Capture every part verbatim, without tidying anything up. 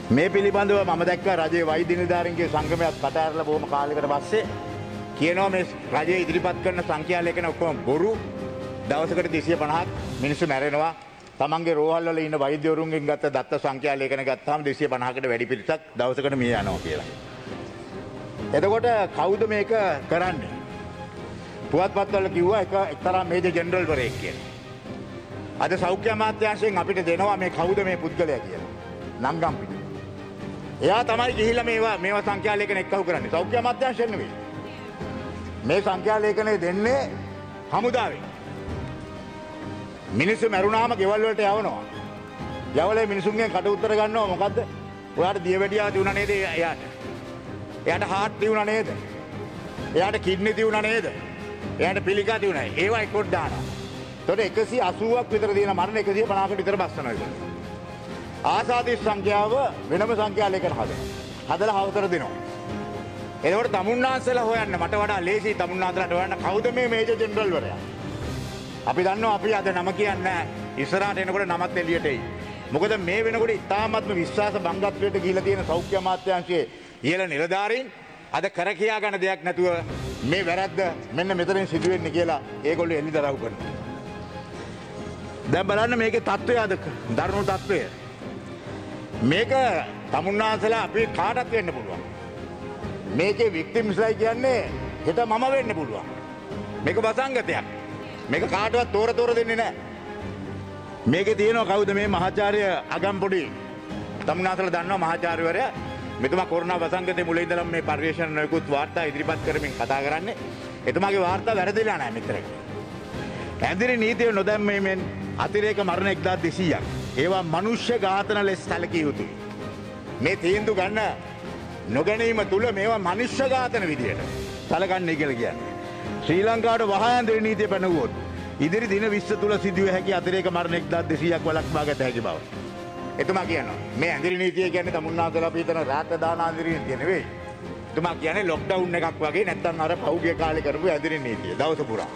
මේ පිළිබඳව මම දැක්කා රජයේ වෛද්‍ය නිලධාරීන්ගේ සංගමයක් කට ඇරලා බොහොම කාලයකට පස්සේ කියනවා මේ රජයේ ඉදිරිපත් කරන සංඛ්‍යා ලේඛන ඔක්කොම බොරු. දවසකට දෙසිය පනහක් මිනිස්සු මැරෙනවා. තමන්ගේ රෝහල් වල ඉන්න වෛද්‍යවරුන්ගෙන් ගත්ත දත්ත සංඛ්‍යා ලේඛන ගත්තාම දෙසිය පනහකට වැඩි පිරිසක් දවසකට මිය යනවා කියලා. එතකොට කවුද මේක කරන්නේ? පුවත්පත්වල කිව්වා එක එක්තරා මේජර් ජෙනරල් වරයෙක් කියලා. අද සෞඛ්‍ය අමාත්‍යාංශයෙන් අපිට දෙනවා මේ කවුද මේ පුද්ගලයා කියලා. නම් ගම් පිට. එයා තමයි ගිහිල්ලා මේවා මේවා සංඛ්‍යා ලේඛන එක්කහු කරන්නේ. සෞඛ්‍ය අමාත්‍යාංශයෙන් නෙවෙයි. මේ සංඛ්‍යා ලේඛනේ දෙන්නේ හමුදාවෙන්. මිනිස්සු මැරුණාම ගෙවල් වලට යවනවා. යවලේ මිනිසුන්ගෙන් කට උතර ගන්නවා මොකද්ද? ඔයාට දියවැඩියාව තියුණා නේද එයාට? එයාට හાર્ට් තියුණා නේද? එයාට කිඩ්නි තියුණා නේද? එයාට පිළිකා තියුණා. ඒවා එක්කොත් දානවා. එතකොට එකසිය අසූවක් විතර දින මරණ එකසිය පනහකට විතර බස්සනවා ඒක. ආසාදී සංඛ්‍යාව වෙනම සංඛ්‍යා ලේඛන හදනවා. හදලා හවතර දෙනවා. එතකොට තමුන්නාන්සලා හොයන්න මට වඩා ලේසි තමුන්නාන්සලාට හොයන්න කවුද මේ මේජර් ජෙනරල් වරයා? අපි දන්නවා අපි අද නම කියන්නේ ඉස්සරහට එනකොට නමත් එළියට එයි. මොකද මේ වෙනකොට ඉතාමත්ම විශ්වාස භංගත්වයට ගිහිලා තියෙන සෞඛ්‍ය අමාත්‍යාංශයේ ඉහළ නිලධාරීන් අද කර කියා ගන්න දෙයක් නැතුව මේ වැරද්ද මෙන්න මෙතනින් සිදු වෙන්නේ කියලා ඒගොල්ලෝ එළිදරව් කරනවා. දැන් බලන්න මේකේ තත්ත්වය අද දරුණු තත්ත්වය. මේක තමුන්නාන්සලා අපි කාටත් වෙන්න පුළුවන්. මේකේ වික්ටිම්ස්ලයි කියන්නේ හෙට මම වෙන්න පුළුවන්. මේක වසංගතයක්. මේක කාටවත් තෝර තෝර දෙන්නේ නැහැ. මේකේ තියෙනවා කවුද මේ මහාචාර්ය අගම්පොඩි තමුන්නාන්සලා දන්නවා මහාචාර්යවරයා මෙතුමා කොරෝනා වසංගතේ මුල ඉඳලම මේ පරිශ්‍රණ නොයෙකුත් වාර්තා ඉදිරිපත් කරමින් කතා කරන්නේ. එතුමාගේ වාර්තා වැරදිලා නැහැ මෙතරක. ඇඳිරි නීතිය නොදැම්මීමෙන් අතිරේක මරණ එක්දාස් දෙසීයක්. ඒවා මනුෂ්‍ය ඝාතන ලෙස සැලකිය යුතුයි. මේ තීන්දුව ගන්න නොගැනීම තුල මේවා මනුෂ්‍ය ඝාතන විදියට සැලකන්නේ කියලා කියන්නේ. ශ්‍රී ලංකාවට වහා ඇඳිරි නීතිය පැනවුවොත් ඉදිරි දින විස්ස තුල සිදුවිය හැකි අතිරේක මරණ එක්දාස් දෙසීයක් වළක්වා ගත හැකි බව. එතුමා කියනවා මේ ඇඳිරි නීතිය කියන්නේ තමුන්නාන්සලා අපි හිතන රාත දාන ඇඳිරි නීතිය නෙවෙයි. එතුමා කියන්නේ ලොක්ඩවුන් එකක් වගේ නැත්තම් අර පෞද්ගලික කාලේ කරපු ඇඳිරි නීතිය දවස පුරා.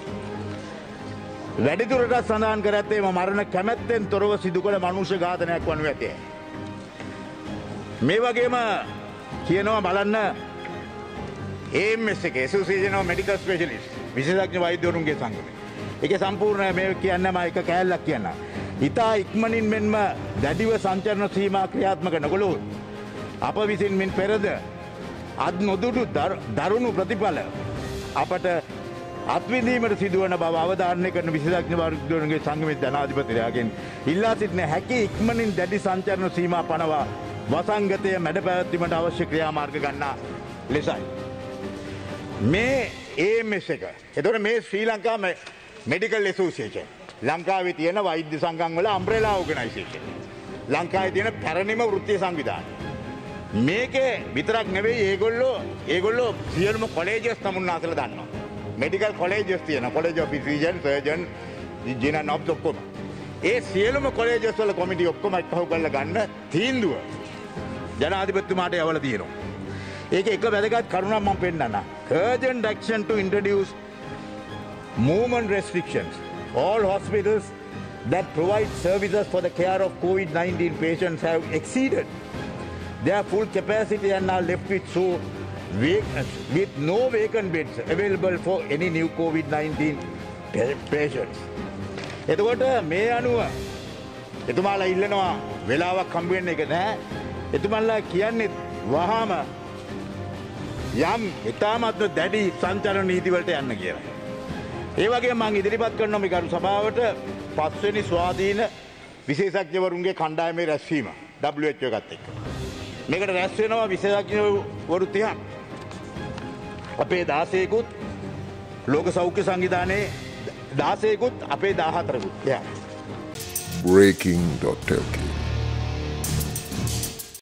වැඩිදුරටත් සඳහන් කර ඇත්තේ මරණ කැමැත්තෙන් තොරව සිදු කළ මනුෂ්‍ය ඝාතනයක් වනු ඇතේ. මේ වගේම කියනවා බලන්න A M S එකේ Association of Medical Specialists විශේෂඥ වෛද්‍යවරුන්ගේ සංගමය. ඒකේ සම්පූර්ණ මේ කියන්නේ මම එක කෑල්ලක් කියන්නම්. ඉතා ඉක්මනින් මෙන්ම දැඩිව සංචරණ සීමා ක්‍රියාත්මක නොකළොත් අප විසින් මින් පෙරද අත් නොදුටු දරුණු ප්‍රතිඵල අපට අත්විඳීමට සිදුවන බව අවධාරණය කරන විශේෂඥ වෛද්‍යවරුන්ගේ සංගමේ ජනාධිපතිවරයාගෙන් ඉල්ලා සිටින හැකි ඉක්මනින් දැඩි සංචරණ සීමා පනවා වසංගතය මැඩ පැවැත්වීමට අවශ්‍ය ක්‍රියාමාර්ග ගන්නා ලෙසයි. මේ A M S එක. එතකොට මේ ශ්‍රී ලංකා මෙඩිකල් ඇසෝසියේෂන් ලංකාවේ තියෙන වෛද්‍ය සංගම් වල අම්බ්‍රෙලා ඕගනයිසේෂන්. ලංකාවේ තියෙන පැරණිම වෘත්තීය සංවිධානය. මේකේ විතරක් නෙවෙයි ඒගොල්ලෝ ඒගොල්ලෝ සියලුම කොලෙජස් තමුන්නාසලා දන්නවා. මෙඩිකල් කොලෙජස් තියෙනවා. College of physician, surgeon, engineer ඔබ්ස් ඔක්කොම. ඒ සියලුම කොලෙජස් වල කොමිටි ඔක්කොම එක්කහු කරලා ගන්න තීන්දුව ජනාධිපතිතුමාට යවලා තියෙනවා. ඒක එක වැදගත් කරුණක් මම පෙන්නන්න. urgent action to introduce movement restrictions. All hospitals that provide services for the care of COVID nineteen patients have exceeded their full capacity and are left with so with no vacant beds available for any new COVID nineteen patients. එතකොට මේ අනුව එතුමාලා ඉල්ලනවා වෙලාවක් හම්බ වෙන්න එක නෑ. එතුමාලා කියන්නේ වහාම යම් ඉතාමත් දැඩි සංචරණ නීති වලට යන්න කියලා. ඒ වගේම මම ඉදිරිපත් කරනවා මේ ගරු සභාවට පස්වෙනි ස්වාධීන විශේෂඥවරුන්ගේ කණ්ඩායමේ රැස්වීම W H O එකත් එක්ක. මේකට රැස් වෙනවා විශේෂඥවරු තිහක්. අපේ දාසයකුත් ලෝක සෞඛ්‍ය සංවිධානයේ දාසයකුත් අපේ දාහතරකුත්. Breaking dot L K